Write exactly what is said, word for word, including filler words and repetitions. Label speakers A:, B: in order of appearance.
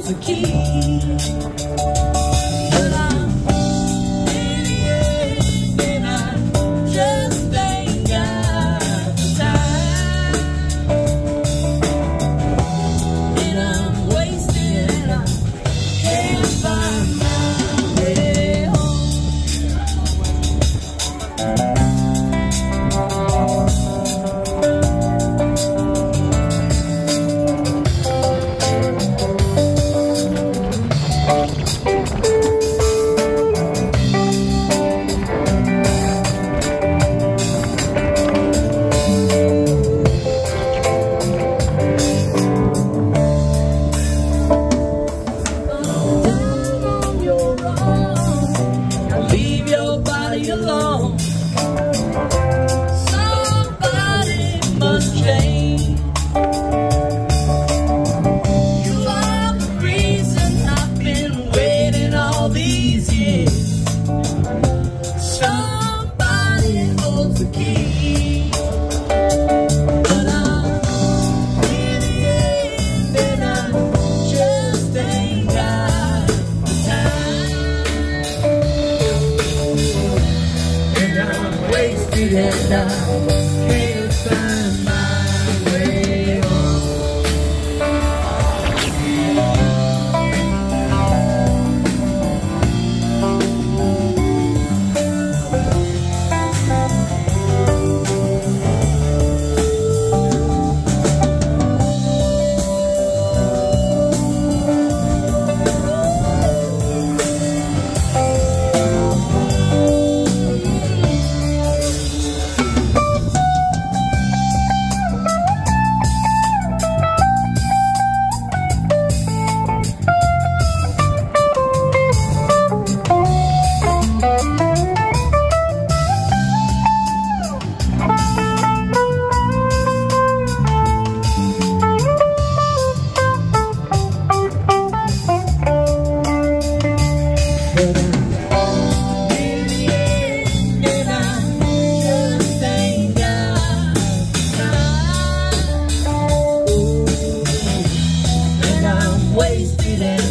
A: holds the key. But I'm idiot and I just ain't got the time. And I'm wasted and I can't find my way home. Leave your body alone. Somebody must change. You are the reason I've been waiting all these years. Somebody holds the key. But I'm idiot and I just ain't got the time. And I'm wasted and I can't find my way home. Wasted and